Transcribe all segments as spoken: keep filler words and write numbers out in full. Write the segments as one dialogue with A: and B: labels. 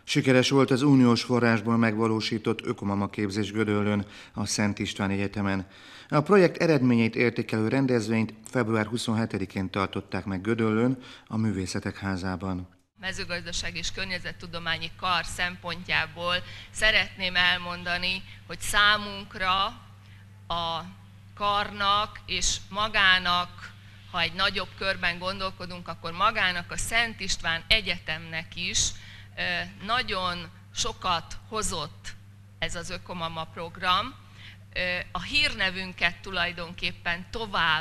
A: Sikeres volt az uniós forrásból megvalósított ökomama képzés Gödöllőn, a Szent István Egyetemen. A projekt eredményeit értékelő rendezvényt február huszonhetedikén tartották meg Gödöllőn, a Művészetek Házában.
B: Mezőgazdaság és környezettudományi kar szempontjából szeretném elmondani, hogy számunkra a karnak és magának, ha egy nagyobb körben gondolkodunk, akkor magának a Szent István Egyetemnek is nagyon sokat hozott ez az ökomama program. A hírnevünket tulajdonképpen tovább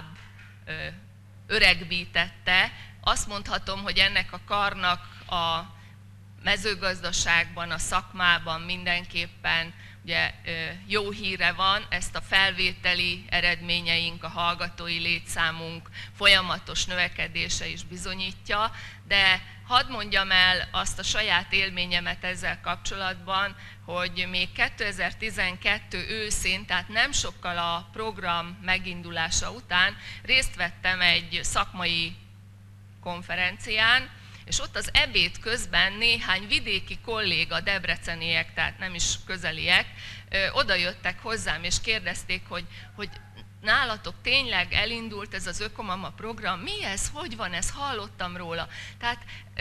B: öregbítette. Azt mondhatom, hogy ennek a karnak a mezőgazdaságban, a szakmában mindenképpen ugye, jó híre van, ezt a felvételi eredményeink, a hallgatói létszámunk folyamatos növekedése is bizonyítja, de hadd mondjam el azt a saját élményemet ezzel kapcsolatban, hogy még kétezer-tizenkettő őszén, tehát nem sokkal a program megindulása után részt vettem egy szakmai konferencián, és ott az ebéd közben néhány vidéki kolléga, debreceniek, tehát nem is közeliek, oda jöttek hozzám és kérdezték, hogy, hogy nálatok tényleg elindult ez az ökomama program, mi ez, hogy van ez, hallottam róla. Tehát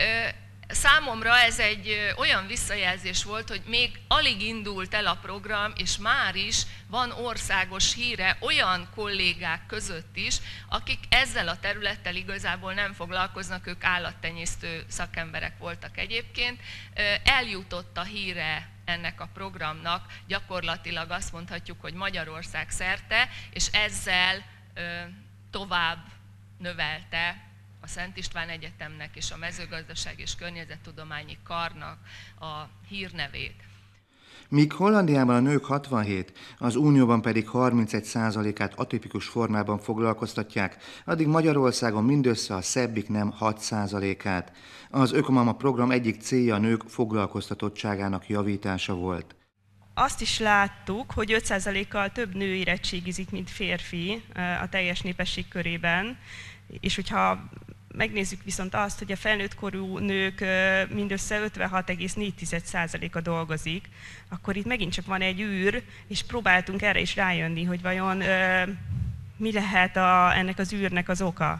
B: számomra ez egy olyan visszajelzés volt, hogy még alig indult el a program, és már is van országos híre olyan kollégák között is, akik ezzel a területtel igazából nem foglalkoznak, ők állattenyésztő szakemberek voltak egyébként. Eljutott a híre ennek a programnak, gyakorlatilag azt mondhatjuk, hogy Magyarország szerte, és ezzel tovább növelte a Szent István Egyetemnek és a Mezőgazdaság és Környezettudományi Karnak a hírnevét.
A: Míg Hollandiában a nők hatvanhét, az Unióban pedig harmincegy százalékát atipikus formában foglalkoztatják, addig Magyarországon mindössze a szebbik nem hat százalékát. Az ökomama program egyik célja a nők foglalkoztatottságának javítása volt.
C: Azt is láttuk, hogy öt százalékkal több nő érettségizik, mint férfi a teljes népesség körében, és hogyha megnézzük viszont azt, hogy a felnőtt korú nők mindössze ötvenhat egész négy százaléka dolgozik, akkor itt megint csak van egy űr, és próbáltunk erre is rájönni, hogy vajon mi lehet a, ennek az űrnek az oka.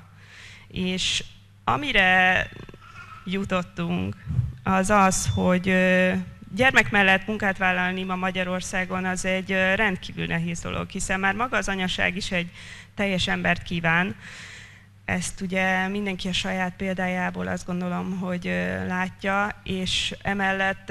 C: És amire jutottunk, az az, hogy gyermek mellett munkát vállalni ma Magyarországon az egy rendkívül nehéz dolog, hiszen már maga az anyaság is egy teljes embert kíván. Ezt ugye mindenki a saját példájából azt gondolom, hogy látja, és emellett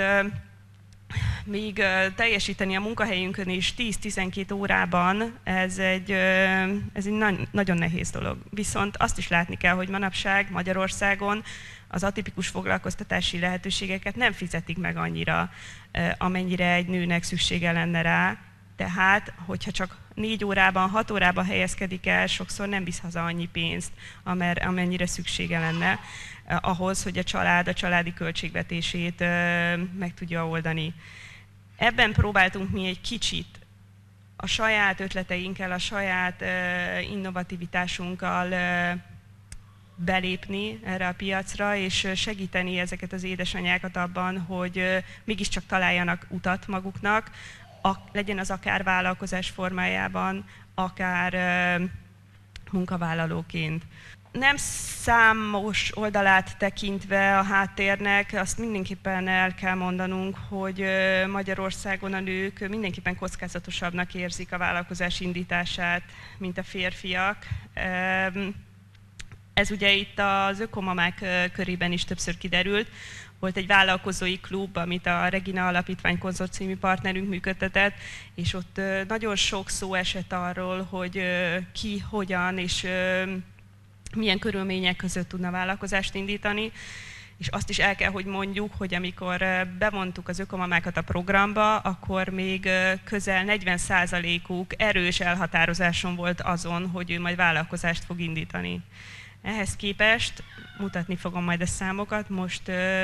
C: még teljesíteni a munkahelyünkön is tíz-tizenkét órában, ez egy, ez egy nagyon nehéz dolog. Viszont azt is látni kell, hogy manapság Magyarországon az atipikus foglalkoztatási lehetőségeket nem fizetik meg annyira, amennyire egy nőnek szüksége lenne rá. Tehát, hogyha csak négy órában, hat órában helyezkedik el, sokszor nem visz haza annyi pénzt, amennyire szüksége lenne ahhoz, hogy a család a családi költségvetését meg tudja oldani. Ebben próbáltunk mi egy kicsit a saját ötleteinkkel, a saját innovativitásunkkal belépni erre a piacra, és segíteni ezeket az édesanyákat abban, hogy mégiscsak találjanak utat maguknak, A, legyen az akár vállalkozás formájában, akár e, munkavállalóként. Nem számos oldalát tekintve a háttérnek, azt mindenképpen el kell mondanunk, hogy e, Magyarországon a nők mindenképpen kockázatosabbnak érzik a vállalkozás indítását, mint a férfiak. E, ez ugye itt az ökomamák körében is többször kiderült. Volt egy vállalkozói klub, amit a Regina Alapítvány konzorciumi partnerünk működtetett, és ott nagyon sok szó esett arról, hogy ki, hogyan és milyen körülmények között tudna vállalkozást indítani. És azt is el kell, hogy mondjuk, hogy amikor bevontuk az ökomamákat a programba, akkor még közel negyven százalékuk erős elhatározáson volt azon, hogy ő majd vállalkozást fog indítani. Ehhez képest mutatni fogom majd a számokat. Most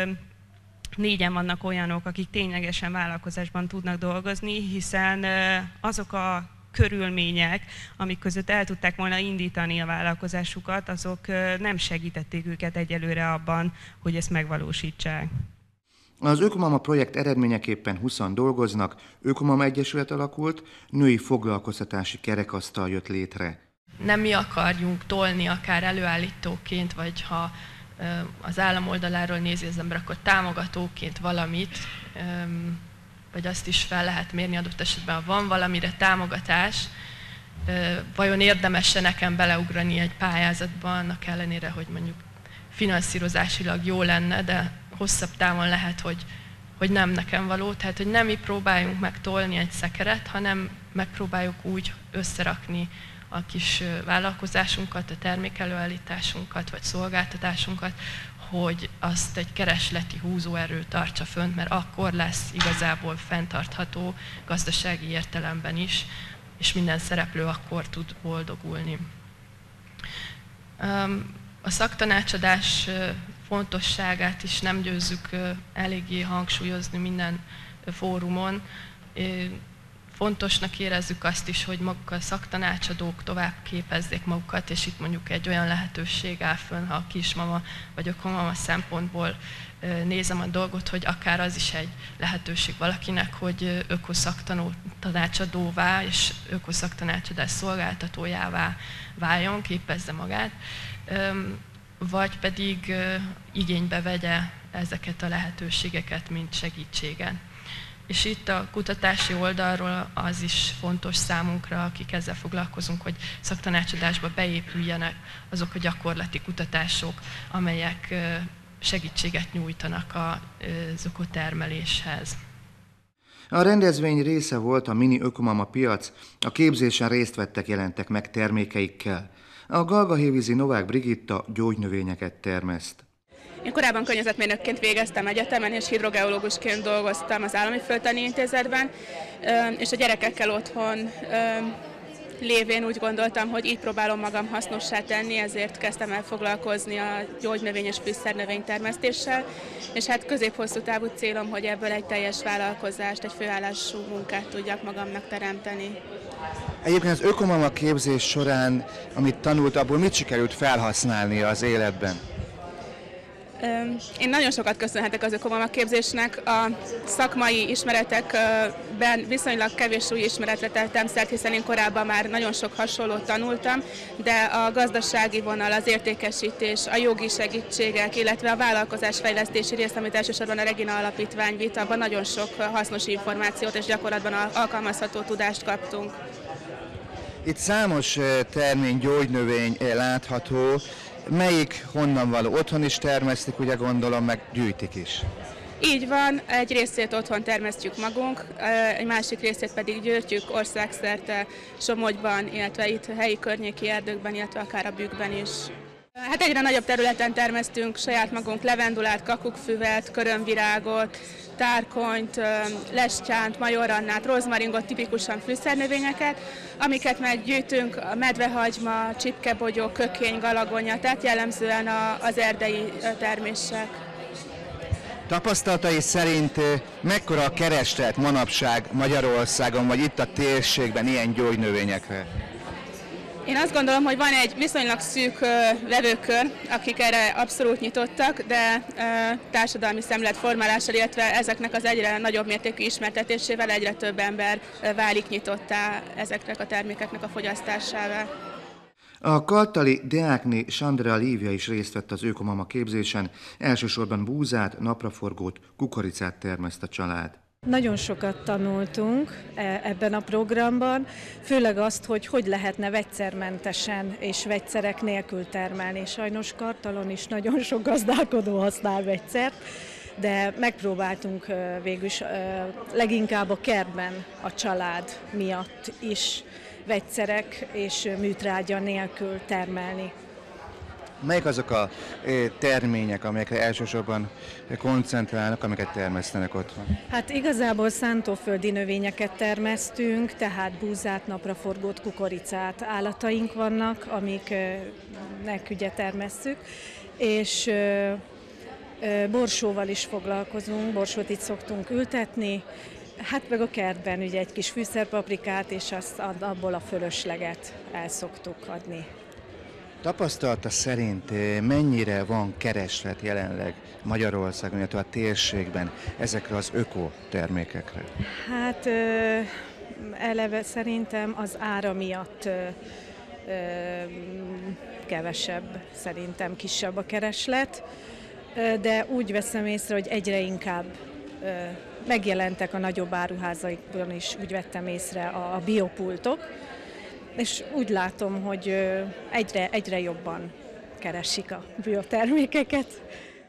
C: négyen vannak olyanok, akik ténylegesen vállalkozásban tudnak dolgozni, hiszen azok a körülmények, amik között el tudták volna indítani a vállalkozásukat, azok nem segítették őket egyelőre abban, hogy ezt megvalósítsák.
A: Az Ökomama projekt eredményeképpen húszan dolgoznak, Ökomama Egyesület alakult, női foglalkoztatási kerekasztal jött létre.
D: Nem mi akarjunk tolni akár előállítóként, vagy ha az állam oldaláról nézi az ember, akkor támogatóként valamit, vagy azt is fel lehet mérni adott esetben, ha van valamire támogatás, vajon érdemes-e nekem beleugrani egy pályázatba, annak ellenére, hogy mondjuk finanszírozásilag jó lenne, de hosszabb távon lehet, hogy, hogy nem nekem való. Tehát, hogy nem mi próbáljunk meg tolni egy szekeret, hanem megpróbáljuk úgy összerakni a kis vállalkozásunkat, a termékelőállításunkat, vagy szolgáltatásunkat, hogy azt egy keresleti húzóerő tartsa fönt, mert akkor lesz igazából fenntartható gazdasági értelemben is, és minden szereplő akkor tud boldogulni. A szaktanácsadás fontosságát is nem győzzük eléggé hangsúlyozni minden fórumon. Fontosnak érezzük azt is, hogy maguk a szaktanácsadók tovább képezzék magukat, és itt mondjuk egy olyan lehetőség áll fönn, ha a kismama vagy ökomama szempontból nézem a dolgot, hogy akár az is egy lehetőség valakinek, hogy ökoszaktanácsadóvá és ökoszaktanácsadás szolgáltatójává váljon, képezze magát, vagy pedig igénybe vegye ezeket a lehetőségeket, mint segítséget. És itt a kutatási oldalról az is fontos számunkra, akik ezzel foglalkozunk, hogy szaktanácsadásba beépüljenek azok a gyakorlati kutatások, amelyek segítséget nyújtanak az ökotermeléshez.
A: A rendezvény része volt a Mini Ökomama piac, a képzésen részt vettek, jelentek meg termékeikkel. A galgahévízi Novák Brigitta gyógynövényeket termeszt.
E: Én korábban környezetmérnökként végeztem egyetemen, és hidrogeológusként dolgoztam az Állami Földtani Intézetben, és a gyerekekkel otthon lévén úgy gondoltam, hogy így próbálom magam hasznossá tenni, ezért kezdtem el foglalkozni a gyógynövény és fűszernövény termesztéssel, és hát közép-hosszú távú célom, hogy ebből egy teljes vállalkozást, egy főállású munkát tudjak magamnak teremteni.
A: Egyébként az Ökomama képzés során, amit tanult, abból mit sikerült felhasználni az életben?
E: Én nagyon sokat köszönhetek az Ökomama képzésnek. A szakmai ismeretekben viszonylag kevés új ismeretre tettem szert, hiszen én korábban már nagyon sok hasonlót tanultam, de a gazdasági vonal, az értékesítés, a jogi segítségek, illetve a vállalkozásfejlesztési rész, amit elsősorban a Regina Alapítvány vitt, abban nagyon sok hasznos információt és gyakorlatban alkalmazható tudást kaptunk.
A: Itt számos termény, gyógynövény látható. Melyik honnan való? Otthon is termesztik, ugye gondolom, meg gyűjtik is.
E: Így van, egy részét otthon termesztjük magunk, egy másik részét pedig gyűjtjük országszerte, Somogyban, illetve itt helyi környéki erdőkben, illetve akár a Bükkben is. Hát egyre nagyobb területen termesztünk saját magunk levendulát, kakukkfüvet, körömvirágot, tárkonyt, lestyánt, majorannát, rozmaringot, tipikusan fűszernövényeket, amiket meggyűjtünk, a medvehagyma, csipkebogyó, kökény, galagonya, tehát jellemzően az erdei termések.
A: Tapasztalatai szerint mekkora a kereslet manapság Magyarországon, vagy itt a térségben ilyen gyógynövényekre?
E: Én azt gondolom, hogy van egy viszonylag szűk vevőkör, akik erre abszolút nyitottak, de társadalmi szemléletformálással, illetve ezeknek az egyre nagyobb mértékű ismertetésével egyre több ember válik nyitottá ezeknek a termékeknek a fogyasztásával.
A: A kaltali diákné Sandra Lívia is részt vett az Ökomama képzésen, elsősorban búzát, napraforgót, kukoricát termeszt a család.
F: Nagyon sokat tanultunk ebben a programban, főleg azt, hogy hogy lehetne vegyszermentesen és vegyszerek nélkül termelni. Sajnos Kartalon is nagyon sok gazdálkodó használ vegyszert, de megpróbáltunk végülis leginkább a kertben a család miatt is vegyszerek és műtrágya nélkül termelni.
A: Melyik azok a termények, amelyekre elsősorban koncentrálnak, amiket termesztenek otthon?
F: Hát igazából szántóföldi növényeket termesztünk, tehát búzát, napraforgót, kukoricát. Állataink vannak, amiknek ugye termesszük, és borsóval is foglalkozunk, borsót itt szoktunk ültetni, hát meg a kertben ugye egy kis fűszerpaprikát, és azt, abból a fölösleget el szoktuk adni.
A: Tapasztalata szerint mennyire van kereslet jelenleg Magyarországon, illetve a térségben ezekre az ökotermékekre?
F: Hát ö, eleve szerintem az ára miatt ö, ö, kevesebb, szerintem kisebb a kereslet, ö, de úgy veszem észre, hogy egyre inkább ö, megjelentek a nagyobb áruházaikban is, úgy vettem észre a, a biopultok, és úgy látom, hogy ö, egyre, egyre jobban keresik a biotermékeket.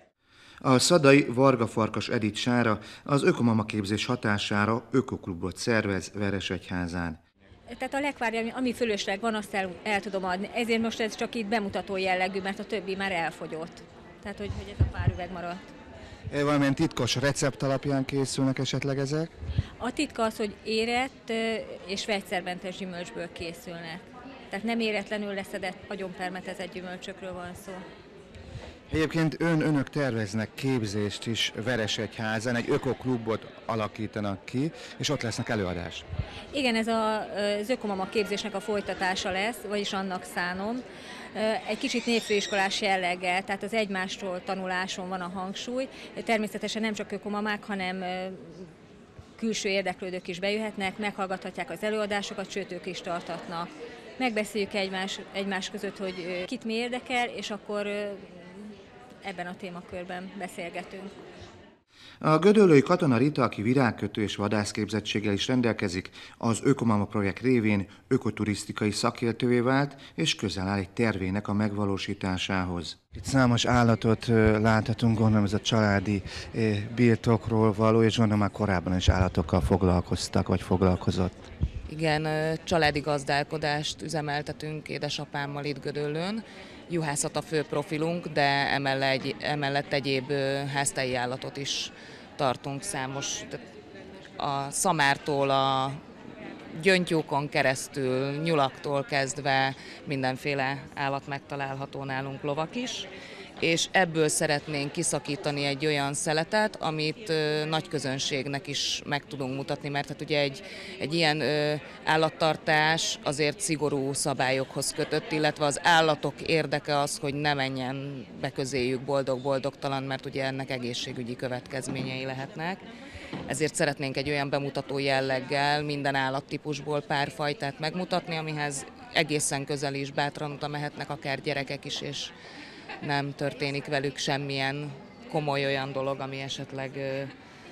A: A szadai Varga Farkas Edith Sára az ökomama képzés hatására ökoklubot szervez Veresegyházán.
G: Tehát a lekvárja, ami fölösleg van, azt el, el tudom adni. Ezért most ez csak itt bemutató jellegű, mert a többi már elfogyott. Tehát, hogy, hogy ez a pár üveg maradt.
A: Valamilyen titkos recept alapján készülnek esetleg ezek?
G: A titka az, hogy érett és vegyszermentes gyümölcsből készülnek. Tehát nem éretlenül leszedett, agyonpermetezett gyümölcsökről van szó.
A: Egyébként ön, önök terveznek képzést is Veresegyházán, egy ökoklubot alakítanak ki, és ott lesznek előadás.
G: Igen, ez a, az ökomama képzésnek a folytatása lesz, vagyis annak szánom. Egy kicsit népfőiskolás jelleggel, tehát az egymástól tanuláson van a hangsúly. Természetesen nem csak ökomamák, hanem külső érdeklődők is bejöhetnek, meghallgathatják az előadásokat, sőt ők is tartatnak. Megbeszéljük egymás, egymás között, hogy kit mi érdekel, és akkor ebben a témakörben beszélgetünk.
A: A gödöllői Katona Rita, aki virágkötő és vadászképzettséggel is rendelkezik, az Ökomama projekt révén ökoturisztikai szakértővé vált, és közel áll egy tervének a megvalósításához. Itt számos állatot láthatunk, gondolom ez a családi birtokról való, és gondolom már korábban is állatokkal foglalkoztak, vagy foglalkozott.
H: Igen, családi gazdálkodást üzemeltetünk édesapámmal itt Gödöllőn. Juhászat a fő profilunk, de emellett, emellett egyéb háztelji állatot is tartunk számos. A szamártól a gyöngytyúkon keresztül, nyulaktól kezdve mindenféle állat megtalálható nálunk, lovak is. És ebből szeretnénk kiszakítani egy olyan szeletet, amit ö, nagy közönségnek is meg tudunk mutatni, mert hát ugye egy, egy ilyen ö, állattartás azért szigorú szabályokhoz kötött, illetve az állatok érdeke az, hogy ne menjen be közéjük boldog-boldogtalan, mert ugye ennek egészségügyi következményei lehetnek. Ezért szeretnénk egy olyan bemutató jelleggel minden állattípusból pár fajtát megmutatni, amihez egészen közel is bátran oda mehetnek akár gyerekek is, és nem történik velük semmilyen komoly olyan dolog, ami esetleg ö,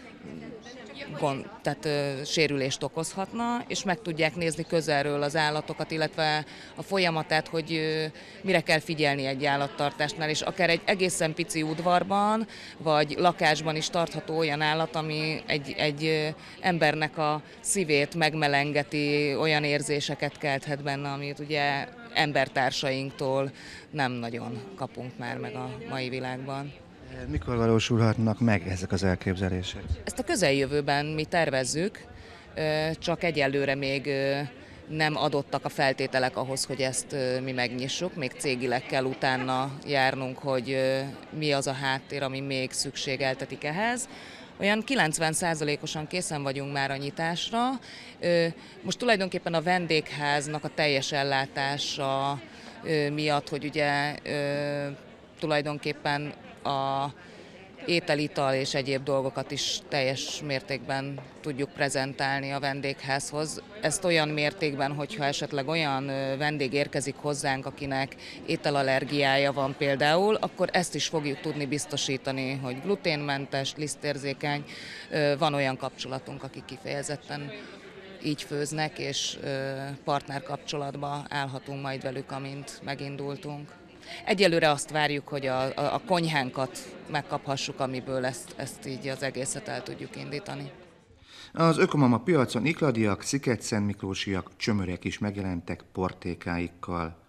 H: gond, tehát, ö, sérülést okozhatna, és meg tudják nézni közelről az állatokat, illetve a folyamatát, hogy ö, mire kell figyelni egy állattartásnál, és akár egy egészen pici udvarban, vagy lakásban is tartható olyan állat, ami egy, egy ö, embernek a szívét megmelengeti, olyan érzéseket kelthet benne, amit ugye embertársainktól nem nagyon kapunk már meg a mai világban.
A: Mikor valósulhatnak meg ezek az elképzelések?
H: Ezt a közeljövőben mi tervezzük, csak egyelőre még nem adottak a feltételek ahhoz, hogy ezt mi megnyissuk. Még cégileg kell utána járnunk, hogy mi az a háttér, ami még szükségeltetik ehhez. Olyan kilencven százalékosan készen vagyunk már a nyitásra. Most tulajdonképpen a vendégháznak a teljes ellátása miatt, hogy ugye tulajdonképpen a étel, ital és egyéb dolgokat is teljes mértékben tudjuk prezentálni a vendégházhoz. Ezt olyan mértékben, hogyha esetleg olyan vendég érkezik hozzánk, akinek ételallergiája van például, akkor ezt is fogjuk tudni biztosítani, hogy gluténmentes, lisztérzékeny. Van olyan kapcsolatunk, akik kifejezetten így főznek, és partnerkapcsolatba állhatunk majd velük, amint megindultunk. Egyelőre azt várjuk, hogy a, a, a konyhánkat megkaphassuk, amiből ezt, ezt így az egészet el tudjuk indítani.
A: Az Ökomama piacon ikladiak, sziketszentmiklósiak, csömörek is megjelentek portékáikkal.